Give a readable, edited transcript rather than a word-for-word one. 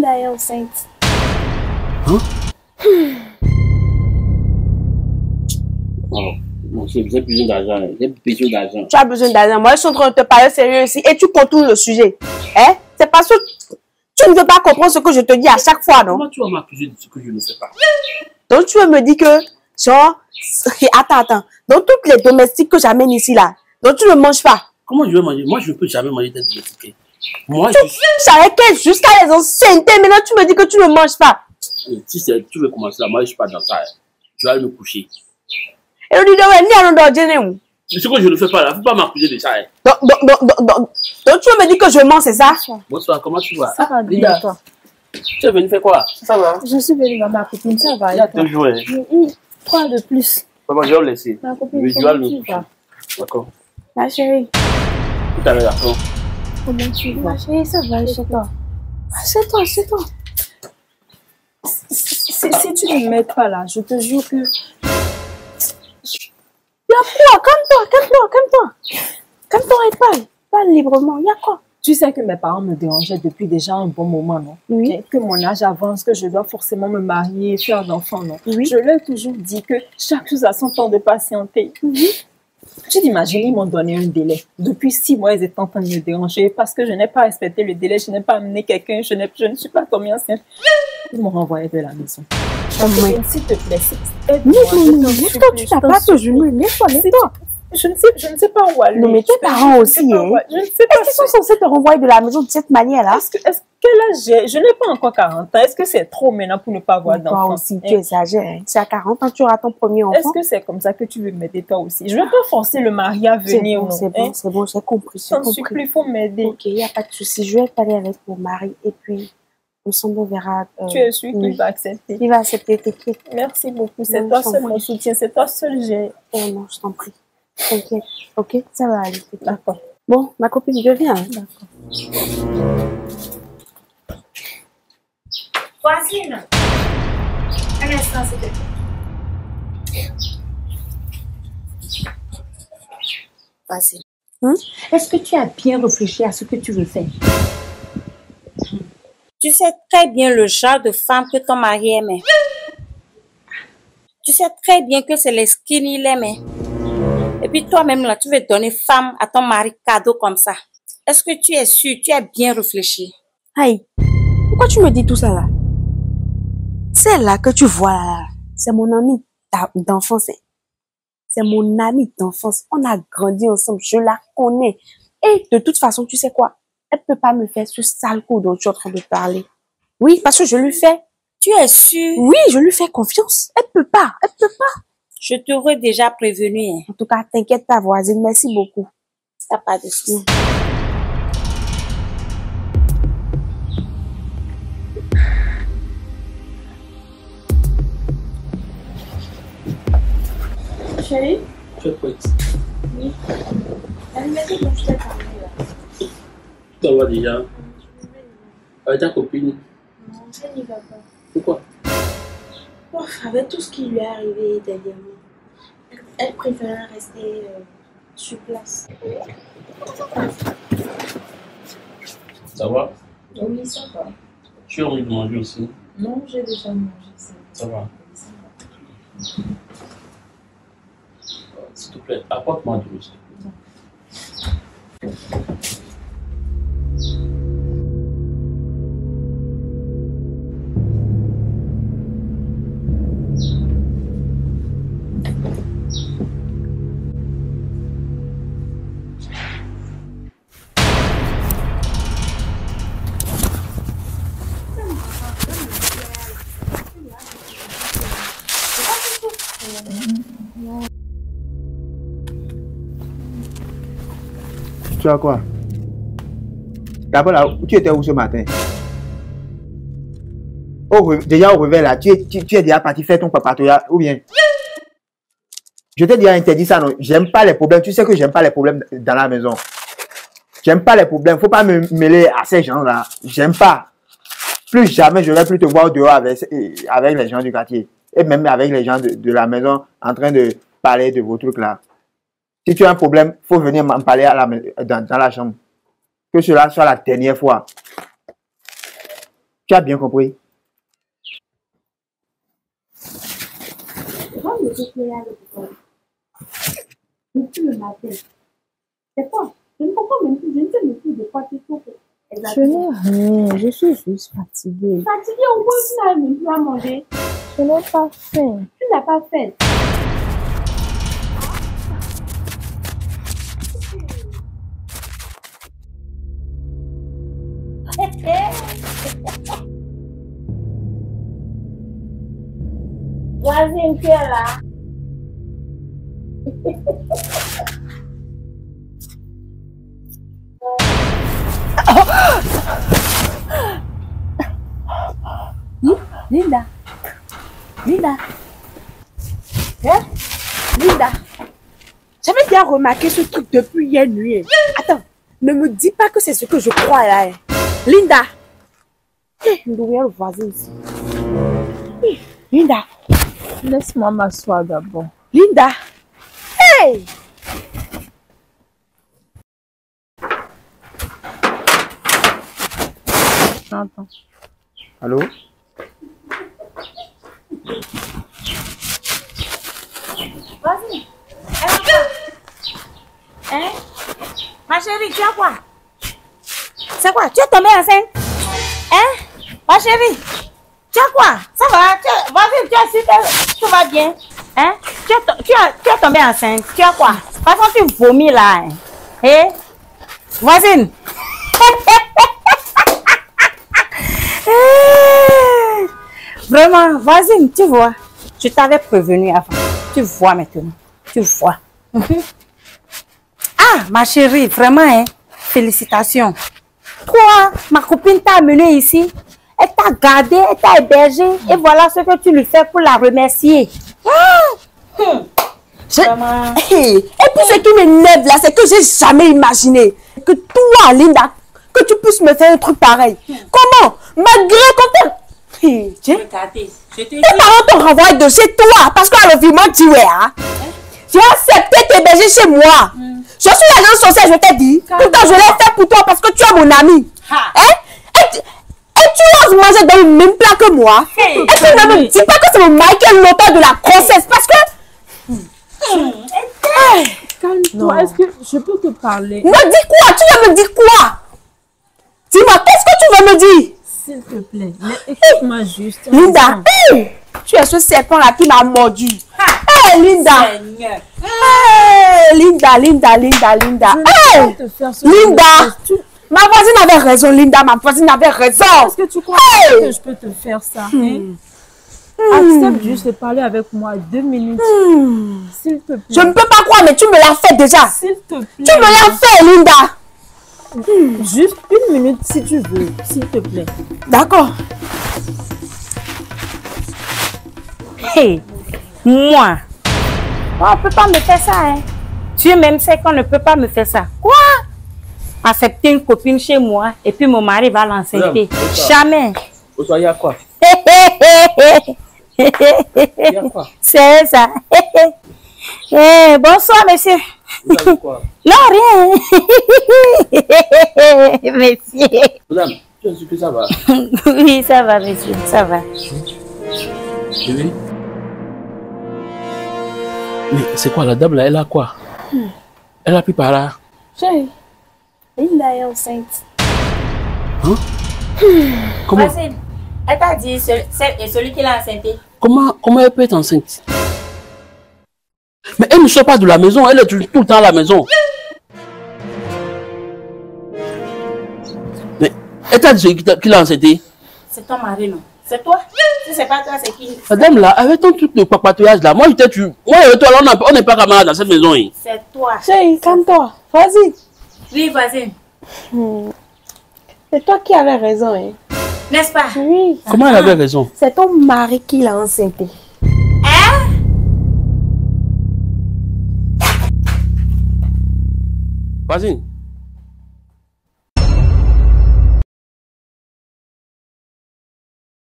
Linda est enceinte. Hein? Oh, j'ai besoin d'argent. J'ai besoin d'argent. Tu as besoin d'argent. Moi, je suis en train de te parler sérieux ici et tu contournes le sujet. Hein? C'est parce que tu ne veux pas comprendre ce que je te dis à chaque fois, non? Comment tu vas m'accuser de ce que je ne sais pas? Donc, tu veux me dire que, genre, attends. Donc, toutes les domestiques que j'amène ici, là, donc tu ne manges pas. Comment je vais manger? Moi, je ne peux jamais manger des domestiques. Moi, tu couches avec elle jusqu'à les anciennetés. Maintenant, tu me dis que tu ne manges pas. Si tu veux commencer là, moi, je ne suis pas dans ça. Tu vas me coucher. Et on dit, c'est ce que je ne fais pas là. Il ne faut pas m'accuser de ça. Donc, tu veux me dire que je mens, c'est ça? Bonsoir, comment tu vas? Ça va bien, toi? Tu es venu faire quoi? Ça va? Je suis venue voir ma copine, ça va. Il y a 2 jours. Quoi de plus? Maman, je vais le laisser. Ma copine, Je dois le tu vas? D'accord. Ma chérie. Tout à l'heure, d'accord. Comment tu vas? Ma chérie, ça va, chez toi. C'est toi. Si tu ne m'aides pas là, je te jure que... Y'a quoi? Calme-toi et parle librement. Y'a quoi? Tu sais que mes parents me dérangeaient depuis déjà un bon moment, non? Oui. Okay? Que mon âge avance, que je dois forcément me marier, faire d'enfants, non? Oui. Je leur ai toujours dit que chaque chose a son temps de patienter. Oui. Tu t'imagines, ils m'ont donné un délai. Depuis 6 mois, ils étaient en train de me déranger parce que je n'ai pas respecté le délai, je n'ai pas amené quelqu'un, je ne suis pas tombée enceinte. Ils m'ont renvoyé de la maison. S'il te plaît, aide-moi. Laisse-toi, tu n'as pas que je me laisse-toi. Je ne sais pas où aller. Non, mais tes parents aussi, hein. Je ne sais pas. Est-ce qu'ils sont censés te renvoyer de la maison de cette manière-là? Quel âge j'ai? Je n'ai pas encore 40 ans. Est-ce que c'est trop maintenant pour ne pas avoir d'enfant? Toi aussi, tu exagères. Si à 40 ans, tu auras ton premier enfant. Est-ce que c'est comme ça que tu veux m'aider toi aussi? Je ne vais pas forcer le mari à venir. C'est bon, j'ai compris. J'en supplie, il faut m'aider. Ok, il n'y a pas de souci. Je vais parler avec mon mari et puis ensemble on verra. Tu es sûr qu'il va accepter? Il va accepter, t'inquiète. Merci beaucoup. C'est toi seul mon soutien. C'est toi seul j'ai. Oh non, je t'en prie. T'inquiète. Ok, ça va aller. D'accord. Bon, ma copine, je viens. D'accord. Voisine, un instant, s'il te plaît. Voisine, est-ce que tu as bien réfléchi à ce que tu veux faire? Tu sais très bien le genre de femme que ton mari aimait. Tu sais très bien que c'est les skinny qu'il aimait. Et puis toi-même, là, tu veux donner femme à ton mari cadeau comme ça. Est-ce que tu es sûr, tu as bien réfléchi? Aïe, pourquoi tu me dis tout ça là? Celle-là que tu vois là, c'est mon amie d'enfance. C'est mon amie d'enfance. On a grandi ensemble, je la connais. Et de toute façon, tu sais quoi? Elle peut pas me faire ce sale coup dont tu es en train de parler. Oui, parce que je lui fais. Tu es sûr? Oui, je lui fais confiance. Elle peut pas. Je t'aurais déjà prévenu. Hein. En tout cas, t'inquiète pas, voisine. Merci beaucoup. T'as pas de soucis. Chérie? Tu es prête? Oui. Elle m'a dit que je t'ai parlé là. Ça va déjà? Avec ta copine? Non, elle n'y va pas. Pourquoi? Avec tout ce qui lui est arrivé dernièrement, elle préfère rester sur place. Ça va? Oui, ça va. Tu as envie de manger aussi? Non, j'ai déjà mangé ça. Ça va? S'il te plaît, apporte-moi de l'eau, s'il te plaît. Tu as quoi? D'abord, là, tu étais où ce matin? Déjà au réveil, là, tu es déjà parti faire ton papatoya, ou bien? Je t'ai déjà interdit ça, non? J'aime pas les problèmes. Tu sais que j'aime pas les problèmes dans la maison. J'aime pas les problèmes. Faut pas me mêler à ces gens-là. J'aime pas. Plus jamais je vais plus te voir dehors avec les gens du quartier. Et même avec les gens de la maison en train de parler de vos trucs là. Si tu as un problème, faut venir m'en parler dans la chambre. Que cela soit la dernière fois. Tu as bien compris? Depuis le matin. C'est quoi? Je ne comprends même plus. Je ne sais même plus de quoi tu souffres. Je n'ai rien. Je suis juste fatiguée. Fatiguée au point que tu n'as même plus à manger. Je n'ai pas faim. Tu n'as pas faim. Voisine, tu es là. Linda. Linda. Hein? Linda. J'avais bien remarqué ce truc depuis hier nuit. Attends, ne me dis pas que c'est ce que je crois là. Linda. Nous devons le voisin ici. Linda. Laisse-moi m'asseoir d'abord. Linda. Hey! J'entends. Allô? Vas-y. Hein? Ma chérie, tu as quoi? C'est quoi? Tu es tombée enceinte? Hein? Ma chérie, tu as quoi? Ça va? Vas-y, tu as su que tout va bien? Hein? Tu es tombée enceinte. Tu as quoi? Par contre, tu vomis là. Hein? Eh? Voisine. Vraiment, voisine, tu vois, je t'avais prévenu avant. Tu vois maintenant, tu vois. Ah, ma chérie, vraiment, hein, félicitations. Toi, ma copine t'a amenée ici, elle t'a gardé, elle t'a hébergé, et voilà ce que tu lui fais pour la remercier. Vraiment. Et puis ce qui m'énerve là, c'est que j'ai jamais imaginé que toi, Linda, que tu puisses me faire un truc pareil. Comment? Malgré ton Regardez, je te dis. tes parents t'ont renvoyé de chez toi parce qu'à l'environnement tu es. Hein? Tu as accepté t'héberger chez moi. Je suis l'agent social, je t'ai dit. Pourtant, je l'ai fait pour toi parce que tu es mon ami. Hein? Et tu oses manger dans le même plat que moi. Et puis ne me dis pas que c'est mon Michael l'auteur de la grossesse parce que... Calme-toi. Est-ce que je peux te parler? Me dis quoi? Tu veux me dire quoi? Dis-moi, qu'est-ce que tu veux me dire? S'il te plaît, écoute-moi juste. Linda, tu es ce serpent-là qui m'a mordu. Hey, Linda. Seigneur. Hey, Linda. Hey, Linda. Ma voisine avait raison, Linda. Ma voisine avait raison. Est-ce que tu crois que je peux te faire ça? Hein? Accepte juste de parler avec moi 2 minutes. S'il te plaît. Je ne peux pas croire, mais tu me l'as fait déjà. S'il te plaît. Tu me l'as fait, Linda. Juste 1 minute si tu veux, s'il te plaît. D'accord. Hey, moi, on ne peut pas me faire ça. Hein. Dieu même sait qu'on ne peut pas me faire ça. Quoi? Accepter une copine chez moi et puis mon mari va l'enceinter. Jamais. Il y a quoi? C'est ça. Bonsoir, monsieur. Vous avez quoi? Non, rien. Monsieur. Madame, tu es sûr que ça va? Oui, ça va, monsieur. Ça va. Oui. Mais c'est quoi la dame là? Elle a quoi? Elle a pris par là. Chérie, Linda est enceinte. Hein? Comment? Vas-y. Elle t'a dit celui qui l'a enceinté. Comment elle peut être enceinte? Mais elle ne sort pas de la maison, elle est tout le temps à la maison. Mais elle t'a dit qui l'a enceinté? C'est ton mari, non? C'est toi? Si c'est pas toi, c'est qui? Madame là, avec ton truc de papatouillage là, moi et toi là, on n'est pas camarades dans cette maison. Hein. C'est toi. Chérie, calme-toi. Vas-y. Oui, voisine. C'est toi qui avais raison. Hein. N'est-ce pas? Oui. Comment elle avait raison? C'est ton mari qui l'a enceinté. Hein? Voisine,